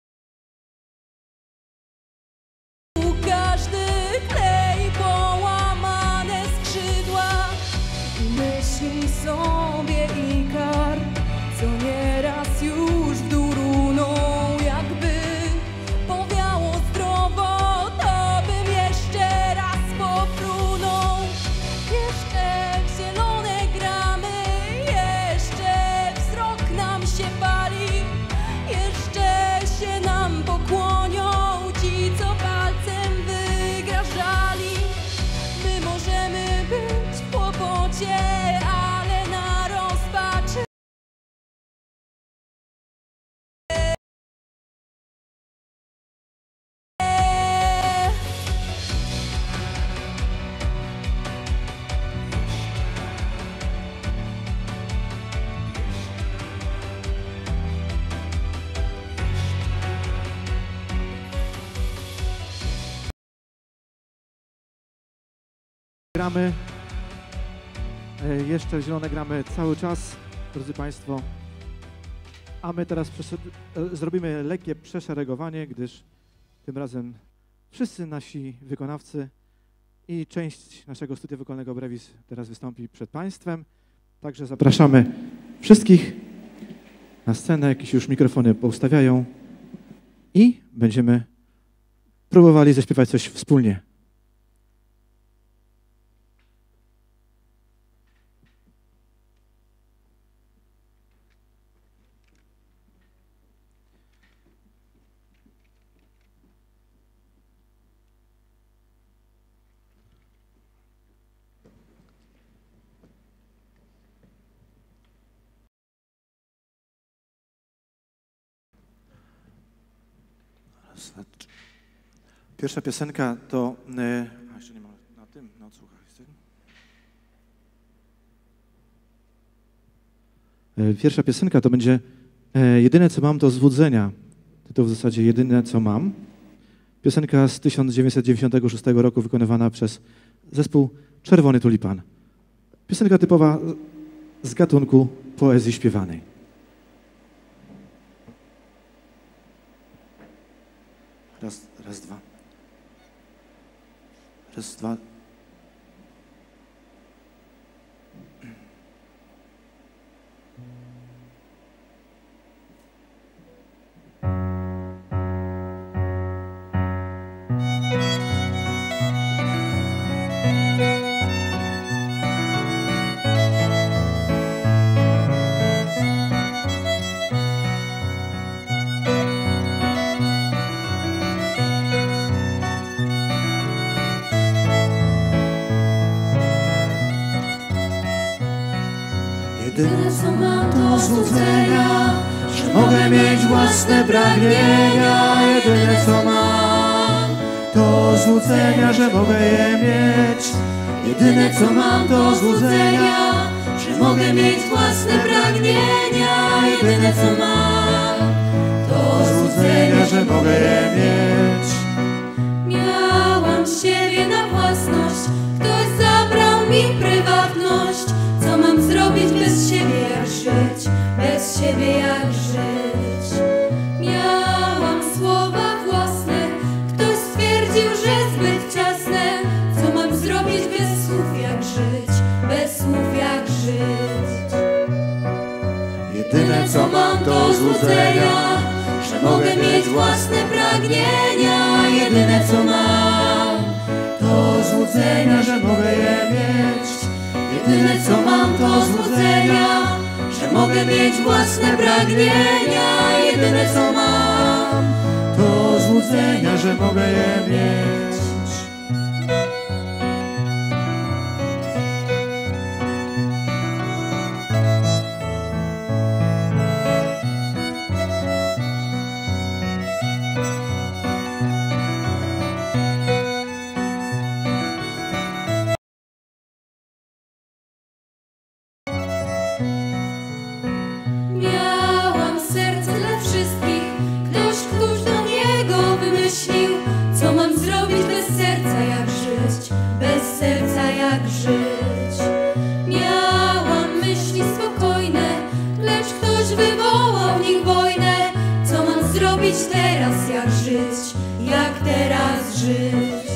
Każdy klei połamane skrzydła i myśli sobie Ikar, co nieraz już w dół runął. Jakby powiało zdrowo, to bym jeszcze raz pofrunął. Jeszcze w zielone gramy, jeszcze wzrok nam się pali. Jeszcze się nam pokłonią ci, co palcem wygrażali. My możemy być w kłopocie, ale na rozpaczy. Gramy, e, jeszcze w zielone gramy cały czas, drodzy Państwo. A my teraz przeszed- e, zrobimy lekkie przeszeregowanie, gdyż tym razem wszyscy nasi wykonawcy i część naszego studia wokalnego Brevis teraz wystąpi przed Państwem. Także zapraszamy wszystkich na scenę, jakieś już mikrofony poustawiają i będziemy próbowali zaśpiewać coś wspólnie. Pierwsza piosenka to... E, a jeszcze nie ma na tym, na odsłuchach. E, pierwsza piosenka to będzie e, Jedyne co mam to złudzenia. To w zasadzie Jedyne co mam. Piosenka z tysiąc dziewięćset dziewięćdziesiątego szóstego roku wykonywana przez zespół Czerwony Tulipan. Piosenka typowa z gatunku poezji śpiewanej. Raz, raz, dwa. Raz, dwa. złudzenia, że mogę mieć własne pragnienia. Jedyne co mam to złudzenia, że mogę je mieć. Jedyne co mam to złudzenia, że mogę mieć własne pragnienia. Jedyne co mam to złudzenia, że mogę je mieć. Miałam siebie na własność, ktoś zabrał mi prywatność. Co mam zrobić bez siebie, jak żyć? Bez siebie jak żyć? Miałam słowa własne, ktoś stwierdził, że zbyt ciasne. Co mam zrobić bez słów, jak żyć? Bez słów, jak żyć? Jedyne co mam to złudzenia, że mogę mieć własne pragnienia. Jedyne co mam to złudzenia, że mogę je mieć. Jedyne co mam to złudzenia, że mogę mieć własne pragnienia. Jedyne co mam to złudzenia, że mogę je mieć. Miałam serce dla wszystkich, ktoś, któż do niego wymyślił. Co mam zrobić bez serca, jak żyć? Bez serca, jak żyć? Miałam myśli spokojne, lecz ktoś wywołał w nich wojnę. Co mam zrobić teraz, jak żyć? Jak teraz żyć?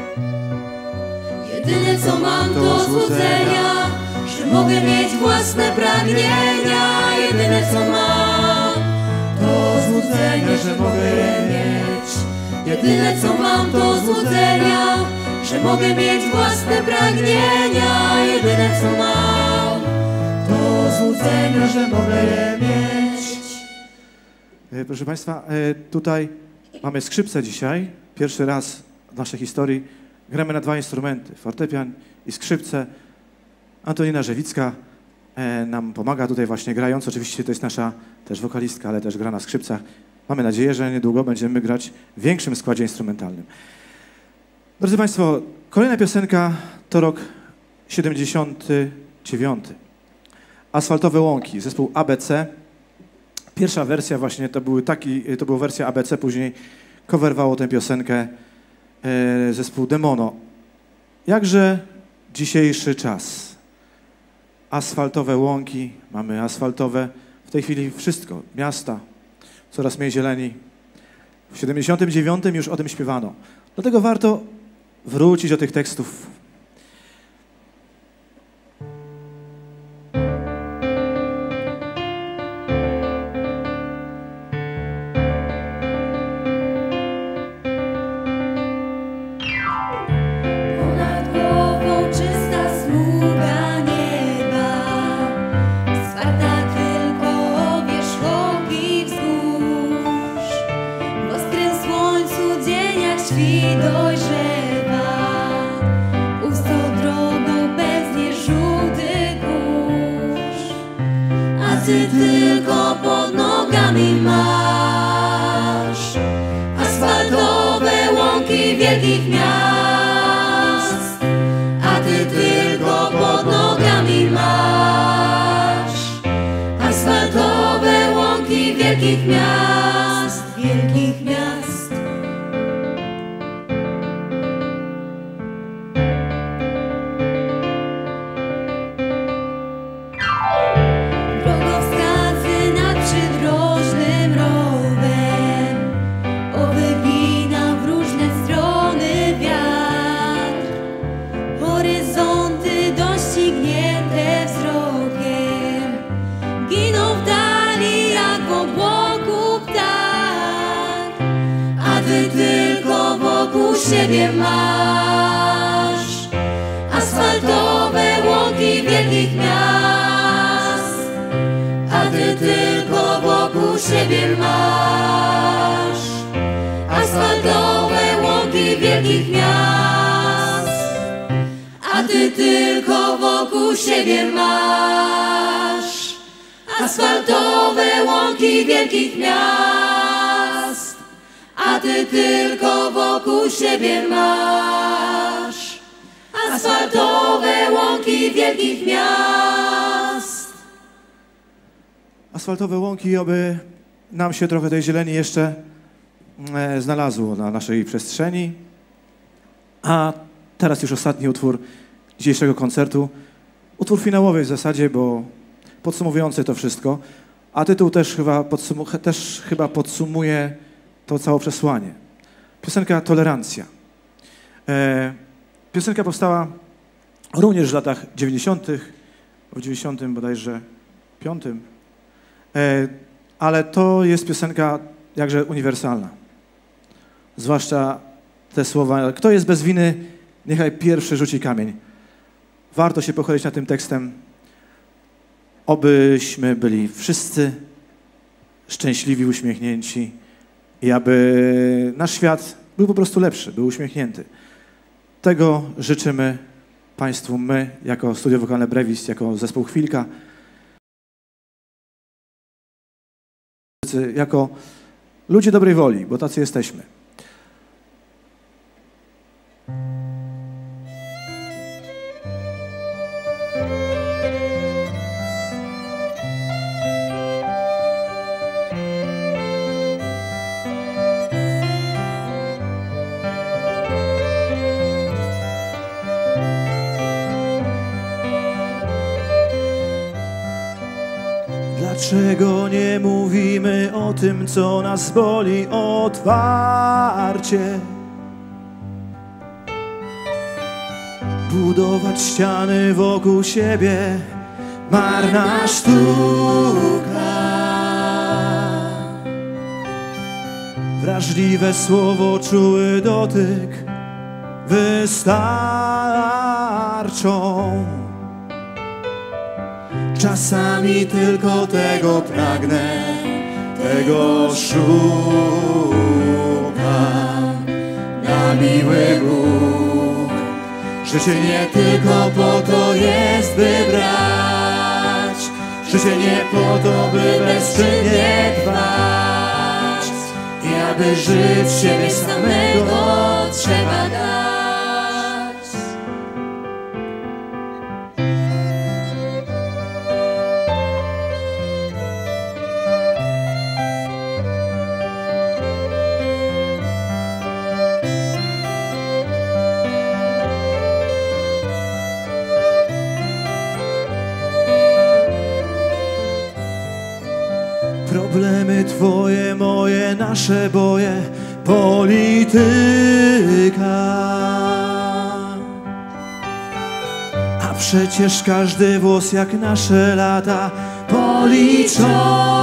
Jedyne co mam to złudzenia, że mogę mieć własne pragnienia. Jedyne co mam to złudzenia, że mogę je mieć. Jedyne co mam to złudzenia, że mogę mieć własne pragnienia. Jedyne co mam to złudzenia, że mogę je mieć. E, Proszę Państwa, e, tutaj mamy skrzypce dzisiaj. Pierwszy raz w naszej historii gramy na dwa instrumenty, fortepian i skrzypce. Antonina Żewicka e, nam pomaga tutaj właśnie grając. Oczywiście to jest nasza też wokalistka, ale też gra na skrzypcach. Mamy nadzieję, że niedługo będziemy grać w większym składzie instrumentalnym. Drodzy Państwo, kolejna piosenka to rok siedemdziesiąty dziewiąty. Asfaltowe łąki, zespół A B C. Pierwsza wersja właśnie to, były taki, to była wersja A B C, później coverowało tę piosenkę e, zespół Demono. Jakże dzisiejszy czas. Asfaltowe łąki, mamy asfaltowe, w tej chwili wszystko, miasta, coraz mniej zieleni. W siedemdziesiątym dziewiątym już o tym śpiewano. Dlatego warto wrócić do tych tekstów. Ponad głową czysta smuga nieba, zwarta tylko wierzchołki wzgórz. W ostrym słońcu dzień jak świt dojrzewa, pustą drogą bez niej żółty kurz. A ty tylko pod nogami masz asfaltowe łąki wielkich miast. A ty tylko pod nogami masz asfaltowe łąki wielkich miast, wielkich miast. Drogowskazy nad przydrożnym rowem powygina w różne strony wiatr. Horyzonty doścignięte wzrokiem giną w dali jak w obłoku ptak. A ty tylko wokół siebie masz asfaltowe łąki wielkich miast. A ty tylko wokół siebie masz asfaltowe łąki wielkich miast. A ty tylko wokół siebie masz asfaltowe łąki wielkich miast, a ty tylko wokół siebie masz. Asfaltowe łąki wielkich miast. Asfaltowe łąki, oby nam się trochę tej zieleni jeszcze e, znalazło na naszej przestrzeni. A teraz już ostatni utwór dzisiejszego koncertu. Utwór finałowy w zasadzie, bo podsumowujący to wszystko, a tytuł też chyba, podsumu- też chyba podsumuje to całe przesłanie. Piosenka Tolerancja. E, piosenka powstała również w latach dziewięćdziesiątych, w dziewięćdziesiątym bodajże piątym, e, ale to jest piosenka jakże uniwersalna. Zwłaszcza te słowa, kto jest bez winy, niechaj pierwszy rzuci kamień. Warto się pochylić nad tym tekstem, obyśmy byli wszyscy szczęśliwi, uśmiechnięci i aby nasz świat był po prostu lepszy, był uśmiechnięty. Tego życzymy Państwu my, jako Studio Wokalne Brevis, jako zespół Chwilka, jako ludzie dobrej woli, bo tacy jesteśmy. Dlaczego nie mówimy o tym, co nas boli otwarcie? Budować ściany wokół siebie, marna sztuka. Wrażliwe słowo, czuły dotyk wystarczą. Czasami tylko tego pragnę, tego szukam. Na miły Bóg, życie nie tylko po to jest, by brać. Życie nie po to, by bezczynnie trwać. I aby żyć siebie samego trzeba dać. Problemy twoje, moje, nasze boje, polityka. A przecież każdy włos jak nasze lata policzony.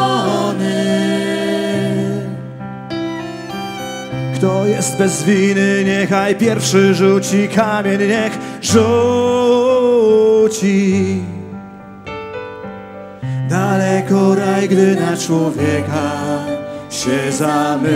Kto jest bez winy, niechaj pierwszy rzuci kamień, niech rzuci. Daleko raj, gdy na człowieka się zamykam.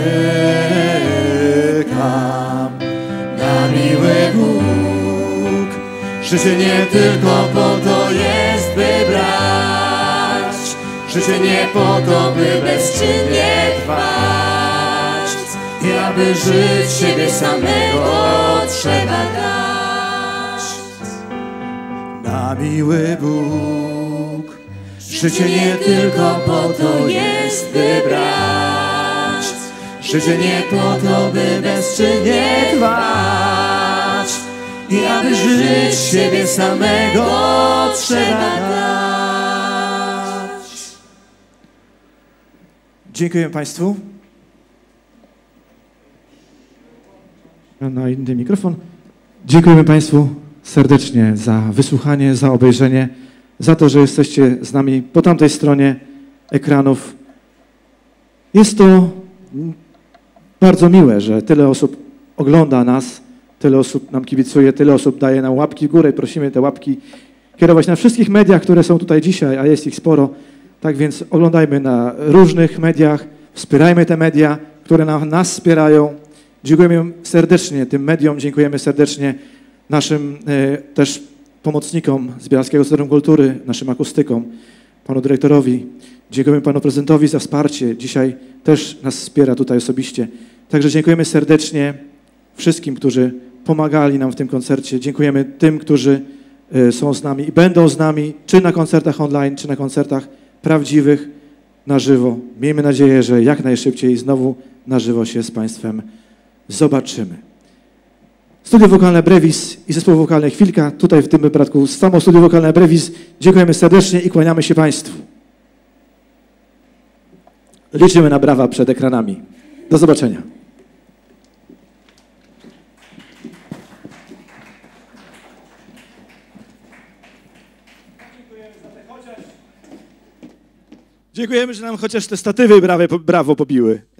Na miły Bóg, życie nie tylko po to jest, by brać. Życie nie po to, by bezczynnie trwać. I aby żyć siebie samego trzeba dać. Na miły Bóg, życie nie tylko po to jest, by brać. Życie nie po to, by bezczynnie trwać. I aby żyć siebie samego trzeba dać. Dziękuję Państwu. Na inny mikrofon. Dziękujemy Państwu serdecznie za wysłuchanie, za obejrzenie, za to, że jesteście z nami po tamtej stronie ekranów. Jest to bardzo miłe, że tyle osób ogląda nas, tyle osób nam kibicuje, tyle osób daje nam łapki w górę. Prosimy te łapki kierować na wszystkich mediach, które są tutaj dzisiaj, a jest ich sporo. Tak więc oglądajmy na różnych mediach, wspierajmy te media, które na, nas wspierają. Dziękujemy serdecznie tym mediom, dziękujemy serdecznie naszym e, też pomocnikom z Bielskiego Centrum Kultury, naszym akustykom. panu dyrektorowi, dziękujemy panu prezydentowi za wsparcie. Dzisiaj też nas wspiera tutaj osobiście. Także dziękujemy serdecznie wszystkim, którzy pomagali nam w tym koncercie. Dziękujemy tym, którzy są z nami i będą z nami, czy na koncertach online, czy na koncertach prawdziwych, na żywo. Miejmy nadzieję, że jak najszybciej znowu na żywo się z państwem zobaczymy. Studio Wokalne Brevis i zespół wokalny Chwilka, tutaj w tym wypadku samo Studio Wokalne Brevis. Dziękujemy serdecznie i kłaniamy się państwu. Liczymy na brawa przed ekranami. Do zobaczenia. Dziękujemy, że nam chociaż te statywy brawo, brawo pobiły.